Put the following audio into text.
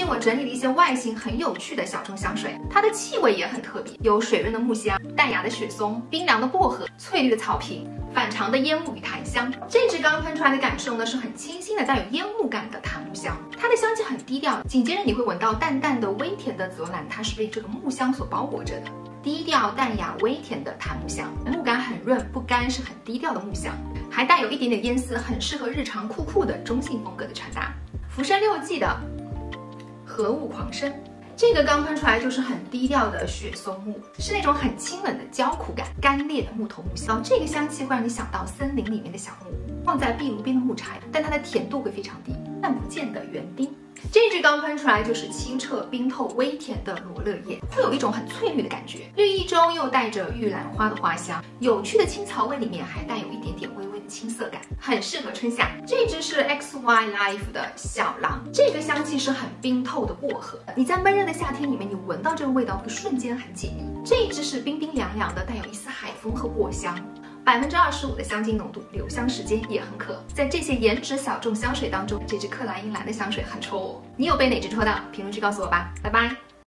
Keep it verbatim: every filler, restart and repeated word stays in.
我整理了一些外形很有趣的小众香水，它的气味也很特别，有水润的木香、淡雅的雪松、冰凉的薄荷、翠绿的草坪、反常的烟雾与檀香。这支刚喷出来的感受呢，是很清新的，带有烟雾感的檀木香，它的香气很低调。紧接着你会闻到淡淡的微甜的紫罗兰，它是被这个木香所包裹着的。低调淡雅微甜的檀木香，木感很润，不干，是很低调的木香，还带有一点点烟丝，很适合日常酷酷的中性风格的穿搭。福生六季的和雾狂生，这个刚喷出来就是很低调的雪松木，是那种很清冷的焦苦感，干裂的木头木香。这个香气会让你想到森林里面的小木屋，放在壁炉边的木柴，但它的甜度会非常低，看不见的园丁。这支刚喷出来就是清澈冰透微甜的罗勒叶，会有一种很翠绿的感觉，绿意中又带着玉兰花的花香，有趣的青草味里面还带有一点点微微的青涩感，很适合春夏。这支是 X Y Life 的小狼，这个香气是很冰透的薄荷，你在闷热的夏天里面，你闻到这个味道会瞬间很解腻。这一支是冰冰凉凉的，带有一丝海风和果香。百分之二十五的香精浓度，留香时间也很可。在这些颜值小众香水当中，这支克莱因蓝的香水很戳我。你有被哪支戳到？评论区告诉我吧，拜拜。